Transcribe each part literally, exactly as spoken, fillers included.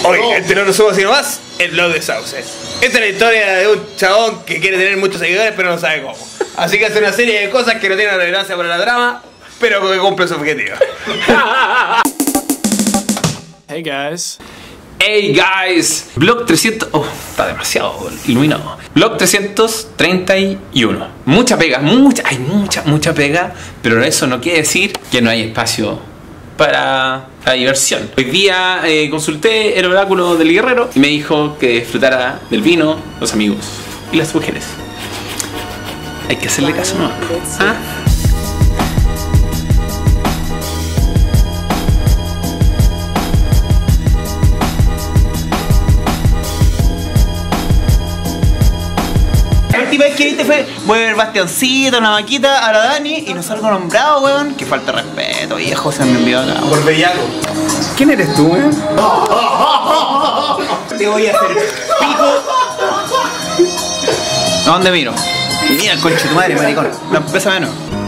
Hoy, este no lo subo sino más, el blog de Sauce. Esta es la historia de un chabón que quiere tener muchos seguidores pero no sabe cómo. Así que hace una serie de cosas que no tienen relevancia para la trama, pero que cumple su objetivo. Hey guys. Hey guys. Blog trescientos... Oh, está demasiado iluminado. Blog trescientos treinta y uno. Mucha pega, mucha, hay mucha, mucha pega. Pero eso no quiere decir que no hay espacio para la diversión. Hoy día eh, consulté el oráculo del guerrero y me dijo que disfrutara del vino, los amigos y las mujeres. Hay que hacerle caso, ¿no? ¿Ah? La última vez que viste fue, voy a ver Bastioncito, una vaquita, a la Dani y no salgo nombrado, weón. Que falta de respeto, viejo, se me envió acá. Por bellaco. ¿Quién eres tú, weón? Te voy a hacer pico. ¿A dónde miro? Mira el conche tu madre, maricón. La empresa menos.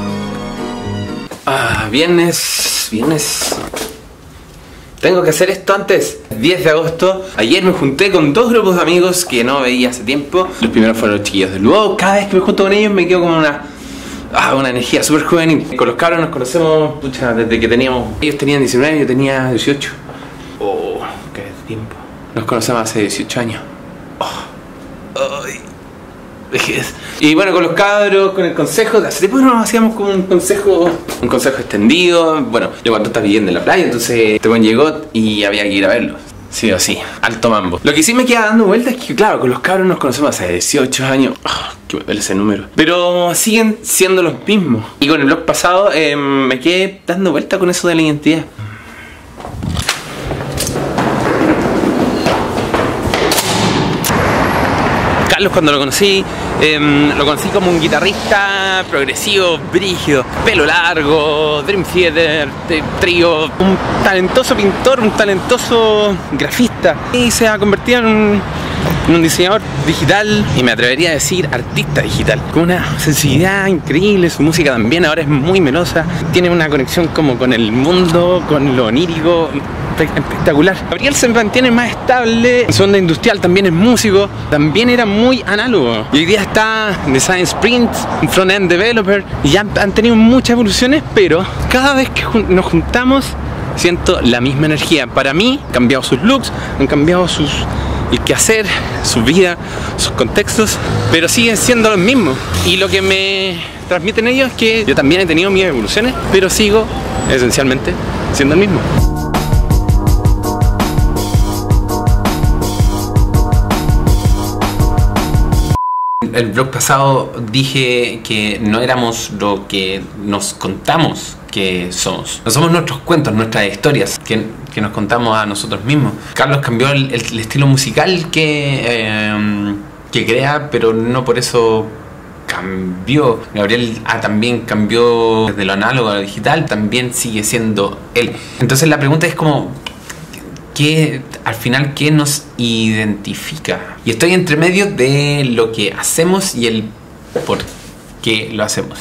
Ah, viernes, viernes. Tengo que hacer esto antes. diez de agosto. Ayer me junté con dos grupos de amigos que no veía hace tiempo. Los primeros fueron los chiquillos del Luau. Cada vez que me junto con ellos me quedo como una... Ah, una energía súper juvenil. Con los cabros nos conocemos, pucha, desde que teníamos... Ellos tenían diecinueve y yo tenía dieciocho. Oh, qué tiempo. Nos conocemos hace dieciocho años. Oh. Ay. Y bueno, con los cabros, con el consejo, hace tiempo nos hacíamos como un consejo, un consejo extendido. Bueno, yo cuando estás viviendo en la playa, entonces este buen llegó y había que ir a verlo. Sí o sí, alto mambo. Lo que sí me queda dando vueltas es que, claro, con los cabros nos conocemos hace dieciocho años. Oh, que me duele ese número. Pero siguen siendo los mismos. Y con el blog pasado eh, me quedé dando vueltas con eso de la identidad. Carlos, cuando lo conocí, eh, lo conocí como un guitarrista progresivo, brígido, pelo largo, Dream Theater, trío, un talentoso pintor, un talentoso grafista. Y se ha convertido en un, en un diseñador digital y me atrevería a decir artista digital. Con una sensibilidad increíble, su música también ahora es muy melosa, tiene una conexión como con el mundo, con lo onírico. Espectacular. Gabriel se mantiene más estable, en su onda industrial también es músico, también era muy análogo y hoy día está en Design Sprint, un front-end developer y ya han tenido muchas evoluciones, pero cada vez que nos juntamos siento la misma energía. Para mí han cambiado sus looks, han cambiado sus el quehacer, su vida, sus contextos, pero siguen siendo los mismos y lo que me transmiten ellos es que yo también he tenido mis evoluciones, pero sigo esencialmente siendo el mismo. El blog pasado dije que no éramos lo que nos contamos que somos. No somos nuestros cuentos, nuestras historias que, que nos contamos a nosotros mismos. Carlos cambió el, el, el estilo musical que, eh, que crea, pero no por eso cambió. Gabriel ah, también cambió de lo análogo a lo digital, también sigue siendo él. Entonces la pregunta es como... ¿Qué, al final, qué nos identifica? Y estoy entre medio de lo que hacemos y el por qué lo hacemos.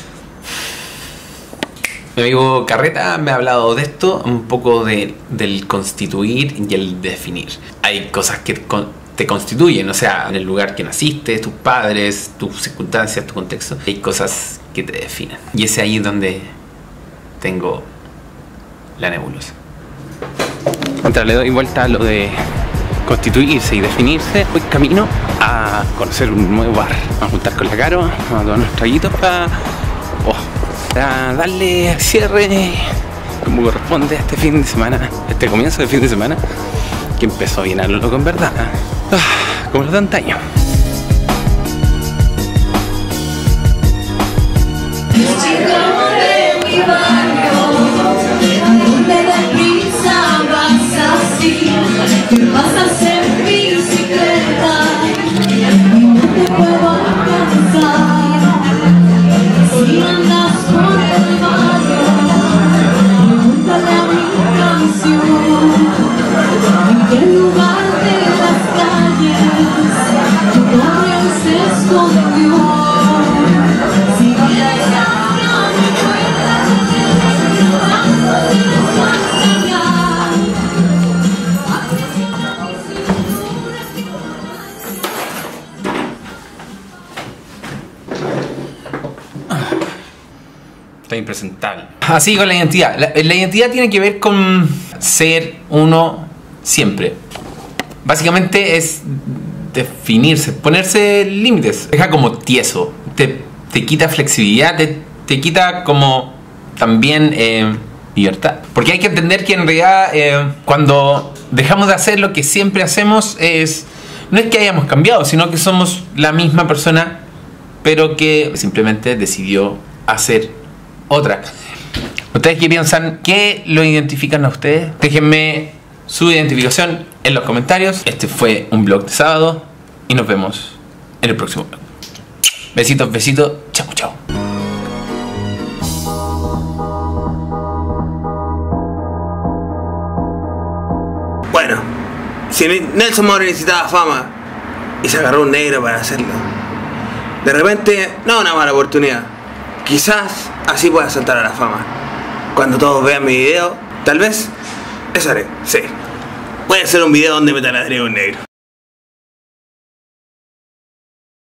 Mi amigo Carreta me ha hablado de esto, un poco de, del constituir y el definir. Hay cosas que con, te constituyen, o sea, en el lugar que naciste, tus padres, tus circunstancias, tu contexto. Hay cosas que te definen. Y es ahí donde tengo la nebulosa. Mientras le doy vuelta a lo de constituirse y definirse, voy camino a conocer un nuevo bar. Vamos a juntar con la Caro, vamos a tomar unos traguitos para, oh, para darle cierre como corresponde a este fin de semana, este comienzo de fin de semana, que empezó bien a lo loco en verdad, ah, como los de antaño. Vas a hacer bicicleta y no te puedo alcanzar. Si andas por el barrio, pregúntale a mi canción. En qué lugar de las calles tu barrio se escondió. Si quieres cambiar mi cuenta, te vas a enseñar. Está impresentable. Así con la identidad. La, la identidad tiene que ver con ser uno siempre. Básicamente es definirse, ponerse límites. Deja como tieso. Te, te quita flexibilidad, te, te quita como también eh, libertad. Porque hay que entender que en realidad eh, cuando dejamos de hacer lo que siempre hacemos es... No es que hayamos cambiado, sino que somos la misma persona, pero que simplemente decidió hacer otra. ¿Ustedes qué piensan? ¿Qué lo identifican a ustedes? Déjenme su identificación en los comentarios. Este fue un vlog de sábado y nos vemos en el próximo vlog. Besitos, besitos. Chao, chao. Bueno, si Nelson Mauri necesitaba fama y se agarró un negro para hacerlo, de repente no es una mala oportunidad. Quizás así pueda saltar a la fama. Cuando todos vean mi video, tal vez eso haré, sí. Voy a hacer un video donde me taladré un negro.